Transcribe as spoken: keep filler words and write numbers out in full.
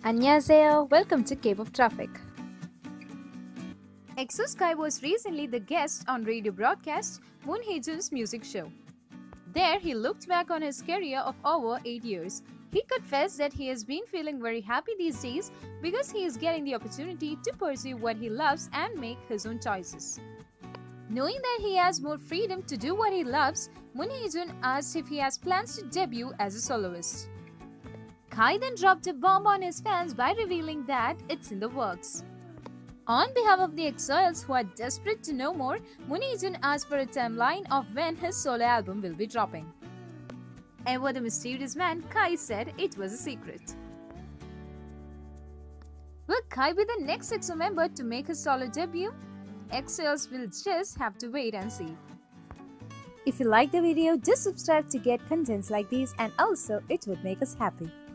Annyeonghaseyo, welcome to Cape of Traffic. EXO Sky was recently the guest on radio broadcast Moon Hee-jun's music show. There, he looked back on his career of over eight years. He confessed that he has been feeling very happy these days because he is getting the opportunity to pursue what he loves and make his own choices. Knowing that he has more freedom to do what he loves, Moon Hee-jun asked if he has plans to debut as a soloist. Kai then dropped a bomb on his fans by revealing that it's in the works. On behalf of the EXOials who are desperate to know more, Moon Hee-jun asked for a timeline of when his solo album will be dropping. Ever the mysterious man, Kai said it was a secret. Will Kai be the next EXO member to make his solo debut? EXOials will just have to wait and see. If you like the video, just subscribe to get contents like these, and also it would make us happy.